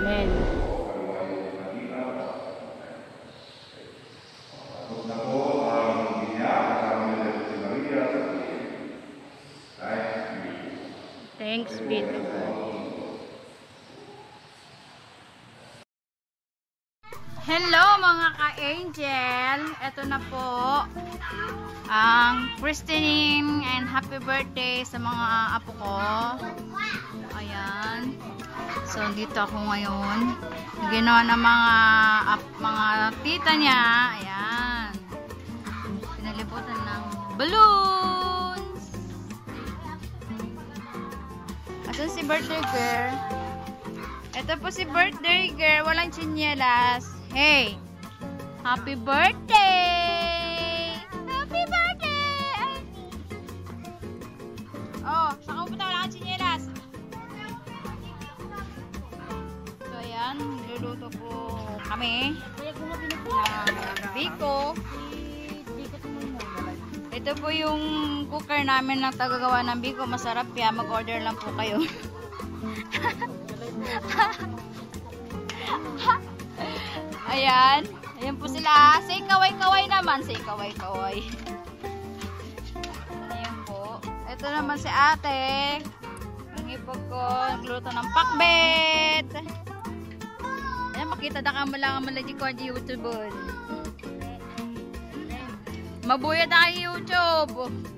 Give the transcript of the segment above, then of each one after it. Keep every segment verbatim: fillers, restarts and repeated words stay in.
Amen. Thanks be to God. Hello mga ka-angel! Ito na po ang christening and happy birthday sa mga apo ko. Ayan. So dito ako ngayon. Ginawa ng mga mga tita niya. Ayan. Pinalibutan ng balloons. Asan si birthday girl? Ito po si birthday girl. Walang tsinelas. Hey! Happy birthday! Happy birthday! Ay. Oh, saka mo punta, wala kang tsinelas. So, ayan. Luluto po kami ng biko. Ito po yung cooker namin na tagagawa ng biko. Masarap yan. Mag-order lang po kayo. Ayan. Ayan po sila. Say kaway-kaway naman. Say kaway-kaway. Ayan po. Ito naman si ate. Ang hipag ko. Nagluto ng pakbet. Ayan. Makita na ka mo lang ang malagi ko ang YouTube. Mabuyad na kay YouTube.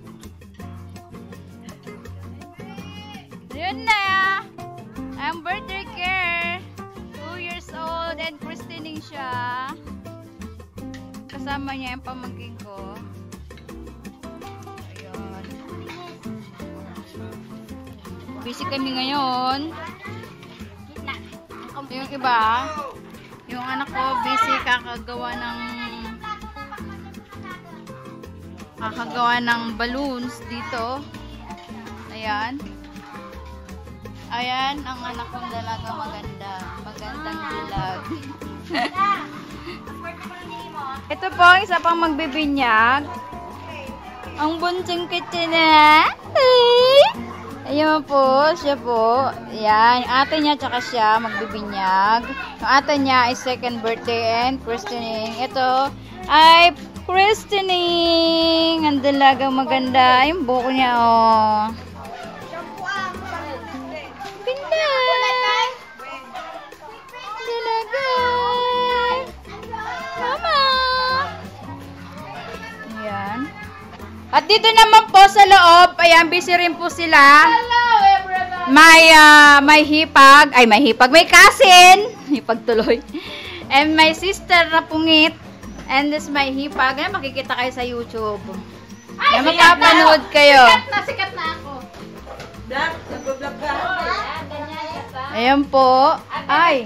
Ayan na. Ang birthday care. two years old and christening siya. Kasama niya yung pamangkin ko. Ayun. Busy kami ngayon. Yung iba, yung anak ko busy kakagawa ng kakagawa ng balloons dito. Ayan. Ayan, ang anak kong dalaga maganda. Magandang dilag. Ito po, isa pang magbibinyag. Ang bunting kitchen na. Ayan po, siya po. Ayan, yung ate niya tsaka siya magbibinyag. Yung ate niya ay second birthday and christening. Ito ay christening. Ang dalagang maganda. Yung buko niya, oh. At dito naman po sa loob, ayan, busy rin po sila. Hello everybody! May, uh, may hipag, ay may hipag, may cousin, hipag tuloy. And my sister na pungit. And this my hipag, ayan, makikita kayo sa YouTube. Ay, ayan, makapanood kayo. Sikat na, sikat na ako. Vlog, nag-vlog ka. Ayan po. Ay.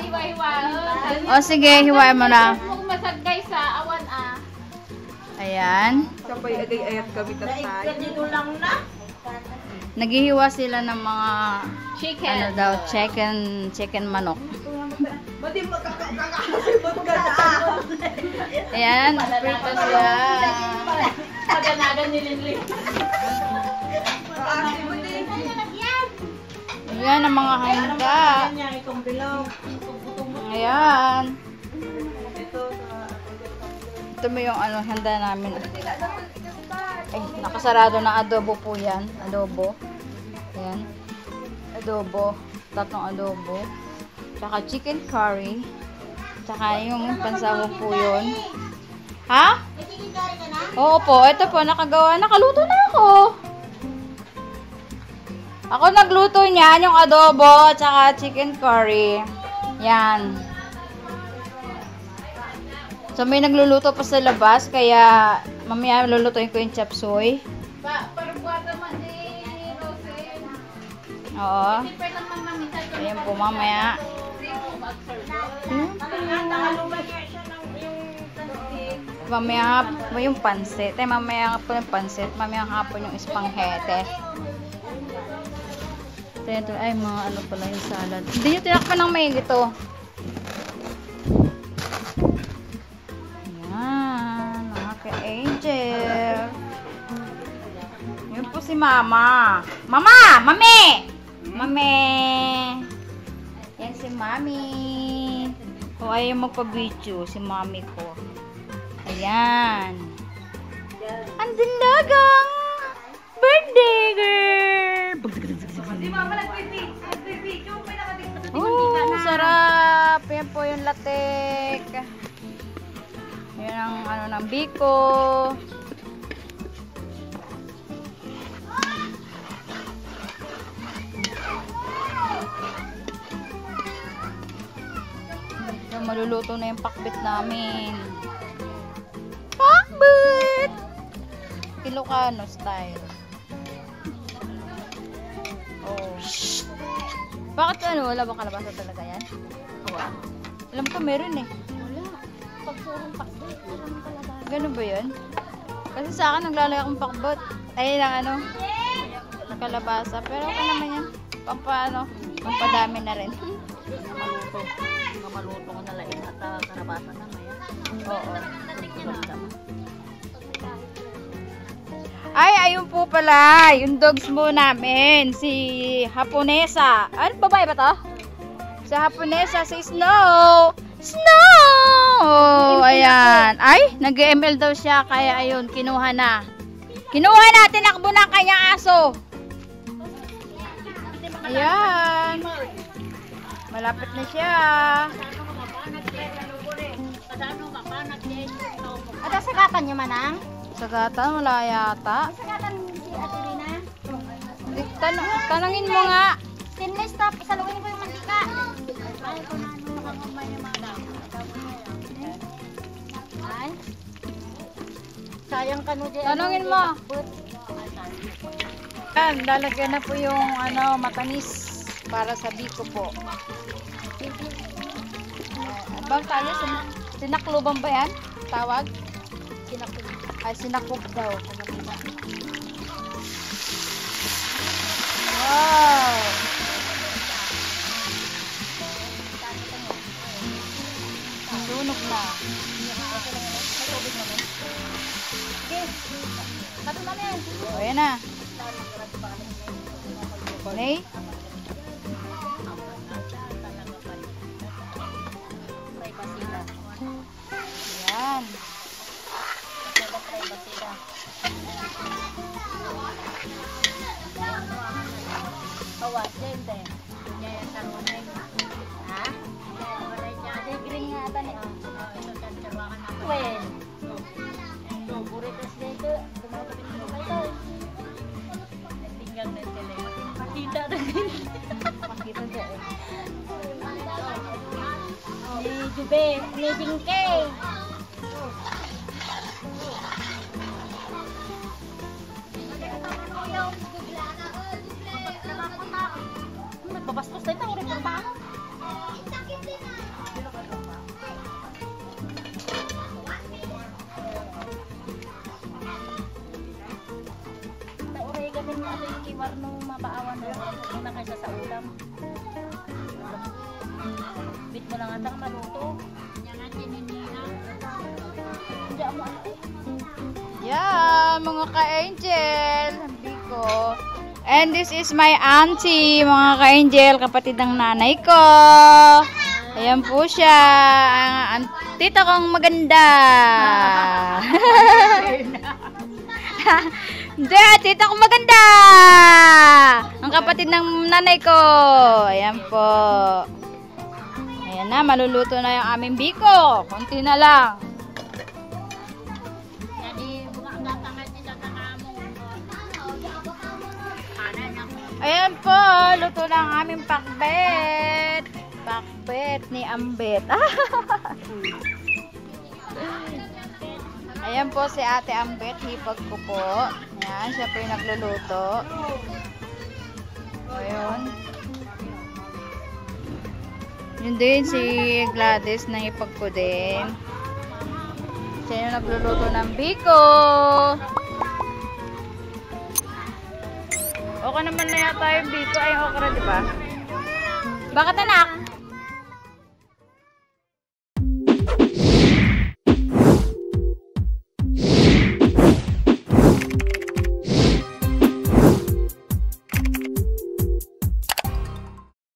O sige, hiwain mo na. Kung masagay sa awan ah. Ayan. Sabay agay-ayat kami tatay. Dito lang na. Naghihiwa sila ng mga chicken. Ano daw, chicken, chicken manok. Madi magkakakakasay mo ganda. Ayan, prito sila. Maganagan ni Linlin. Ayan ang mga handa. Ayan. Ito mo yung ano, handa namin. Ay, nakasarado na adobo po yan. Adobo. Ayan. Adobo. Tatlong adobo. Tsaka chicken curry. Tsaka yung pansawa po yun. Ha? Oo po. Ito po, nakagawa. Nakaluto na ako. Ako nagluto niyan, yung adobo, tsaka chicken curry. Yan. So, may nagluluto pa sa labas, kaya mamaya lulutuin ko yung chop suey. Pa, parbuat naman ni Rosen. Oo. Ayan po, mamaya. Hmm? Mamaya hapon yung pansit. Ay, mamaya hapon yung pansit. Mamaya hapon yung espanghete. Ito, ay, mga ano pala yung salad. Hindi nyo tinakpan ng may ito. Angel. Yun po si Mama. Mama! Mami! Mami! Yan Ayan si Mami. O ayaw magpa-video si Mami ko. Ayan. Ang dalagang birthday girl. Di mama nag-video. May nakadikit. Oh, sarap. Yan po yung latek. Yan ang ano ng biko. So, maluluto na yung pakbit namin. Pakbit! Ilocano style. Oh. Bakit ano? Wala ba kalabasa talaga yan? Wala. Alam ko meron eh. Wala. Pag surong pakbit, meron kalabasa. Ganun ba yun? Kasi sa akin naglalagay akong pakbit. Ay, ng ano? Kalabasa. Pero okay naman yan. Pampaano? Pampadami na rin. Maluto. Mga maluto ko na lain at uh, karabasa na maya. Oo. Ay, ayun po pala. Yung dogs mo namin. Si Haponesa. Ano, babae ba to? Si Haponesa, si Snow. Snow! Ayan. Ay, nag-M L daw siya. Kaya ayun, kinuha na. Kinuha na. Tinakbo na ang kanyang aso. Ayan. Malapit na siya. Ada sagatan niyo manang? Sagatan, wala yata. Sagatan si Ate Rina. Di- Tan tanangin mo nga. Stainless top, isaluin ko yung mantika. Ay. Sayang ka no di. Tanungin mo. Yan, lalagyan na po yung ano, matamis para sa biko po. Uh, bang tayo? Sin sinakluban ba yan? Tawag? Sinakog. Ay, sinakub daw. Wow! Sunog na. Sabi mo na yan. O, yan na. Nay? Yan. Awas, gente. Ha? Ada green nga ata ni. Well. Buritas dito. Dumapit mo kayo. Tinggal na sila. Makita na din. Makita siya eh. Ni Jube, ni Jingke. Babastos tayo tayo rin ba? Nauray gamin mo ito yung kiwar nung mabaawan na na kaysa sa ulam. Bit mo lang atang maluto. Hindi mo ate. Yan, mga ka-angel. Hindi ko. And this is my auntie, mga ka-angel, kapatid ng nanay ko. Ayan po siya. Ang tita kong maganda. Hindi, tita kong maganda. Ang kapatid ng nanay ko. Ayan po. Ayan na, maluluto na yung aming biko. Kunti na lang. Ayan po, luto na ang aming pakbet. Pakbet ni Ambet. Ayan po si Ate Ambet, hipag ko po. Ayan, siya po yung nagluluto. Ayun. Yun din si Gladys na hipag ko din. Siya yung nagluluto ng biko. Okay naman na yata yung biko. Ay, okra, diba? Bakit anak?